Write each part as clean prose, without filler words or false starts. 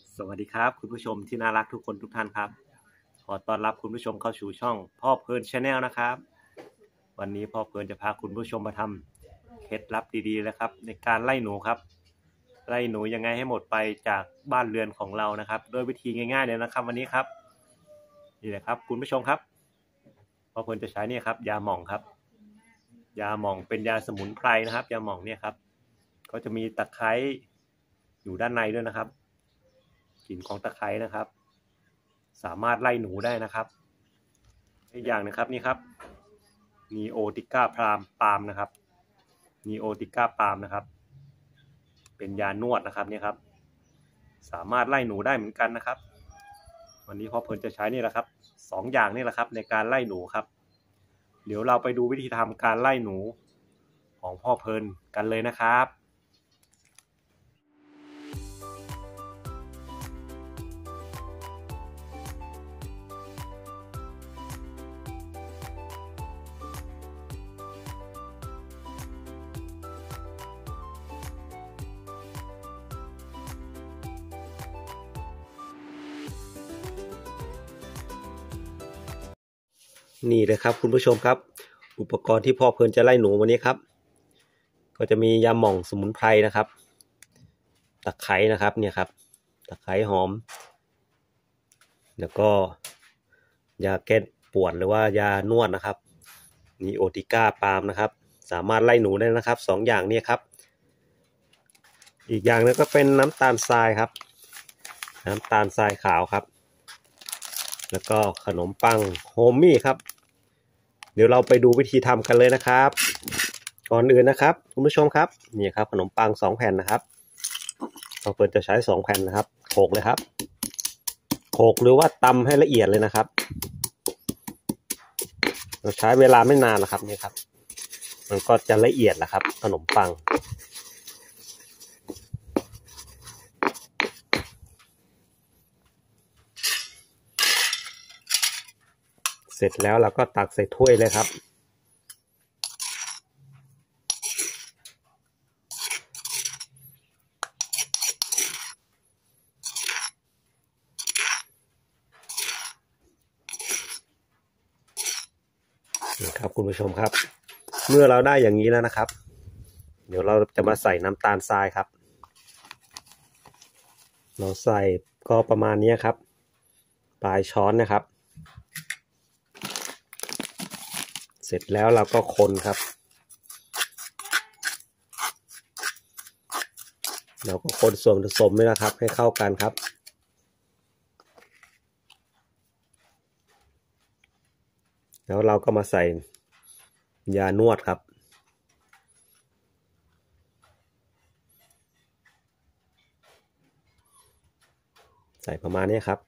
สวัสดีครับคุณผู้ชมที่น่ารักทุกคนทุกท่านครับขอต้อนรับคุณผู้ชมเข้าสู่ช่องพ่อเพลินชาแนลนะครับวันนี้พ่อเพลินจะพาคุณผู้ชมมาทำเคล็ดลับดีๆนะครับในการไล่หนูครับไล่หนูยังไงให้หมดไปจากบ้านเรือนของเรานะครับโดยวิธีง่ายๆเลยนะครับวันนี้ครับนี่แหละครับคุณผู้ชมครับพ่อเพลินจะใช้นี่ครับยาหม่องครับยาหม่องเป็นยาสมุนไพรนะครับยาหม่องเนี่ยครับก็จะมีตะไคร้อยู่ด้านในด้วยนะครับกลิ่นของตะไคร้นะครับสามารถไล่หนูได้นะครับอีกอย่างนะครับนี่ครับนีโอติก้าปาล์มนะครับนีโอติก้าปาล์มนะครับเป็นยานวดนะครับนี่ครับสามารถไล่หนูได้เหมือนกันนะครับวันนี้พ่อเพลินจะใช้นี่แหละครับ2 อย่างนี่แหละครับในการไล่หนูครับเดี๋ยวเราไปดูวิธีทำการไล่หนูของพ่อเพลินกันเลยนะครับนี่เลยครับคุณผู้ชมครับอุปกรณ์ที่พ่อเพลินจะไล่หนูวันนี้ครับก็จะมียาหม่องสมุนไพรนะครับตะไคร้นะครับเนี่ยครับตะไคร้หอมแล้วก็ยาแก้ปวดหรือว่ายานวดนะครับนีโอติก้าปาล์มนะครับสามารถไล่หนูได้นะครับ2 อย่างนี้ครับอีกอย่างนึงก็เป็นน้ำตาลทรายครับน้ำตาลทรายขาวครับแล้วก็ขนมปังโฮมมี่ครับเดี๋ยวเราไปดูวิธีทำกันเลยนะครับก่อนอื่นนะครับคุณผู้ชมครับนี่ครับขนมปัง2 แผ่นนะครับเราเปิดจะใช้2 แผ่นนะครับโขลกเลยครับโขลกหรือว่าตำให้ละเอียดเลยนะครับเราใช้เวลาไม่นานนะครับนี่ครับมันก็จะละเอียดนะครับขนมปังเสร็จแล้วเราก็ตักใส่ถ้วยเลยครับนี่ครับคุณผู้ชมครับเมื่อเราได้อย่างนี้แล้วนะครับเดี๋ยวเราจะมาใส่น้ำตาลทรายครับเราใส่ก็ประมาณนี้ครับปลายช้อนนะครับเสร็จแล้วเราก็คนครับเราก็คนส่วนผสมนี่นะครับให้เข้ากันครับแล้วเราก็มาใส่ยานวดครับใส่ประมาณนี้ครับ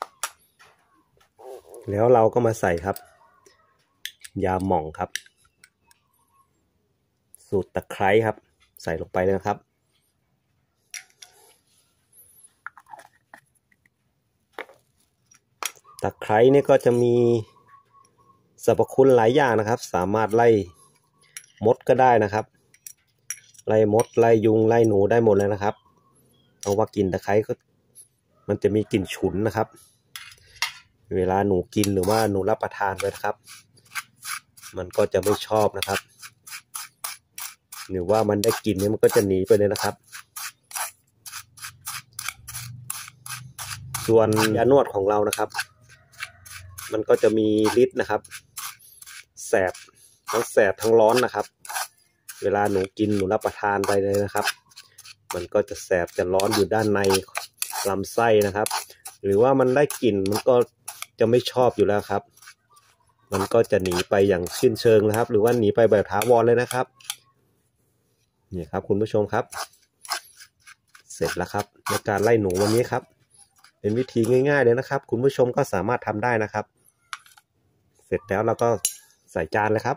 แล้วเราก็มาใส่ครับยาหม่องครับสูตรตะไคร้ครับใส่ลงไปเลยนะครับตะไคร้นี่ก็จะมีสรรพคุณหลายอย่างนะครับสามารถไล่มดก็ได้นะครับไล่มดไล่ยุงไล่หนูได้หมดเลยนะครับเพราะว่ากลิ่นตะไคร้ก็มันจะมีกลิ่นฉุนนะครับเวลาหนูกินหรือว่าหนูรับประทานไปนะครับมันก็จะไม่ชอบนะครับหรือว่ามันได้กลิ่นนี้มันก็จะหนีไปเลยนะครับส่วนยานวดของเรานะครับมันก็จะมีฤทธิ์นะครับแสบทั้งแสบทั้งร้อนนะครับเวลาหนูกินหนูรับประทานไปเลยนะครับมันก็จะแสบจะร้อนอยู่ด้านในลำไส้นะครับหรือว่ามันได้กลิ่นมันก็จะไม่ชอบอยู่แล้วครับมันก็จะหนีไปอย่างสิ้นเชิงนะครับหรือว่าหนีไปแบบถาวรเลยนะครับนี่ครับคุณผู้ชมครับเสร็จแล้วครับในการไล่หนูวันนี้ครับเป็นวิธีง่ายๆเลยนะครับคุณผู้ชมก็สามารถทำได้นะครับเสร็จแล้วเราก็ใส่จานเลยครับ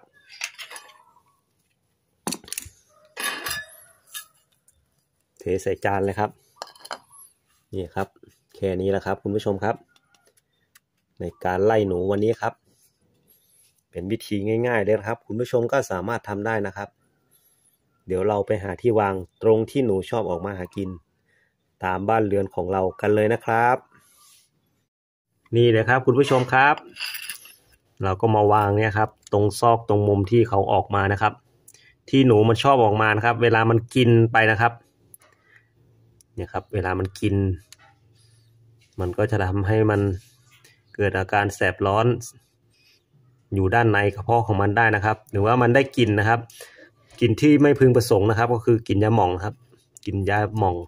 เทใส่จานเลยครับนี่ครับแค่นี้แหละครับคุณผู้ชมครับในการไล่หนูวันนี้ครับเป็นวิธีง่ายๆเลยครับคุณผู้ชมก็สามารถทำได้นะครับเดี๋ยวเราไปหาที่วางตรงที่หนูชอบออกมาหากินตามบ้านเรือนของเรากันเลยนะครับนี่เลยครับคุณผู้ชมครับเราก็มาวางเนี่ยครับตรงซอกตรงมุมที่เขาออกมานะครับที่หนูมันชอบออกมานะครับเวลามันกินไปนะครับเนี่ยครับเวลามันกินมันก็จะทำให้มันเกิดอาการแสบร้อนอยู่ด้านในกระเพาะของมันได้นะครับหรือว่ามันได้กลิ่นนะครับกลิ่นที่ไม่พึงประสงค์นะครับก็คือกลิ่นยาหม่องครับกลิ่นยาหม่อง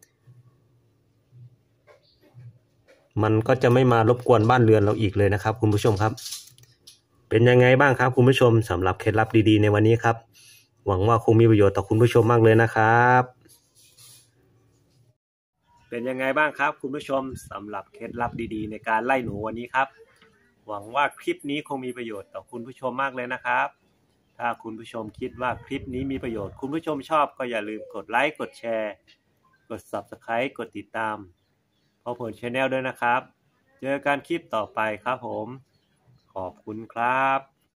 มันก็จะไม่มารบกวนบ้านเรือนเราอีกเลยนะครับคุณผู้ชมครับเป็นยังไงบ้างครับคุณผู้ชมสำหรับเคล็ดลับดีๆในวันนี้ครับหวังว่าคงมีประโยชน์ต่อคุณผู้ชมมากเลยนะครับเป็นยังไงบ้างครับคุณผู้ชมสำหรับเคล็ดลับดีๆในการไล่หนูวันนี้ครับหวังว่าคลิปนี้คงมีประโยชน์ต่อคุณผู้ชมมากเลยนะครับถ้าคุณผู้ชมคิดว่าคลิปนี้มีประโยชน์คุณผู้ชมชอบก็อย่าลืมกดไลค์กดแชร์กด Subscribe กดติดตามพ่อเพิร์น Channel ด้วยนะครับเจอกันคลิปต่อไปครับผมขอบคุณครับ